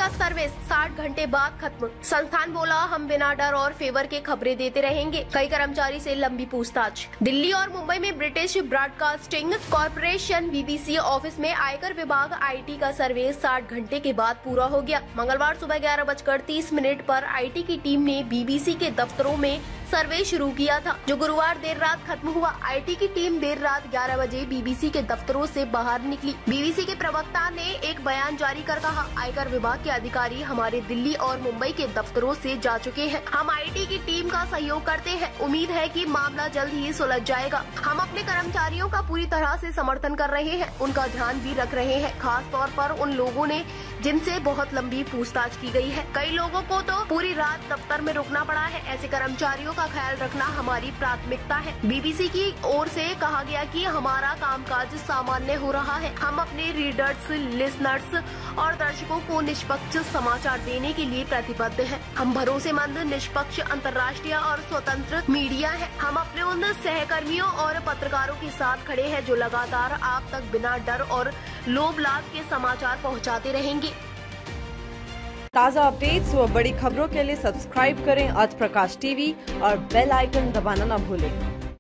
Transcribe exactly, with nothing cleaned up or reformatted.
का सर्विस साठ घंटे बाद खत्म। संस्थान बोला हम बिना डर और फेवर के खबरें देते रहेंगे। कई कर्मचारी से लंबी पूछताछ। दिल्ली और मुंबई में British Broadcasting Corporation BBC office में आयकर विभाग आईटी का सर्वे साठ घंटे के बाद पूरा हो गया। मंगलवार सुबह ग्यारह बजकर तीस मिनट पर आईटी की टीम ने बीबीसी के दफ्तरों में सर्वे शुरू किया था, जो गुरुवार देर रात खत्म हुआ। आईटी की टीम देर रात ग्यारह बजे बीबीसी के दफ्तरों से बाहर निकली। बीबीसी के प्रवक्ता ने एक बयान जारी कर कहा, आयकर विभाग के अधिकारी हमारे दिल्ली और मुंबई के दफ्तरों से जा चुके हैं। हम आईटी की टीम का सहयोग करते हैं। उम्मीद है कि मामला जल्द ही सुलझ जाएगा। हम अपने कर्मचारियों का पूरी तरह से समर्थन कर रहे हैं, उनका ध्यान भी रख रहे हैं, खास तौर पर उन लोगों ने जिनसे बहुत लंबी पूछताछ की गई है। कई लोगों को तो पूरी रात दफ्तर में रुकना पड़ा है। ऐसे कर्मचारियों का ख्याल रखना हमारी प्राथमिकता है। बीबीसी की ओर से कहा गया कि हमारा कामकाज सामान्य हो रहा है। हम अपने रीडर्स, लिसनर्स और दर्शकों को निष्पक्ष समाचार देने के लिए प्रतिबद्ध हैं। हम भरोसेमंद, निष्पक्ष, अंतर्राष्ट्रीय और स्वतंत्र मीडिया है। हम अपने उन सहकर्मियों और पत्रकारों के साथ खड़े हैं जो लगातार आप तक बिना डर और लोभ लाभ के समाचार पहुंचाते रहेंगे। ताज़ा अपडेट्स व बड़ी खबरों के लिए सब्सक्राइब करें आज प्रकाश टीवी और बेल आइकन दबाना न भूलें।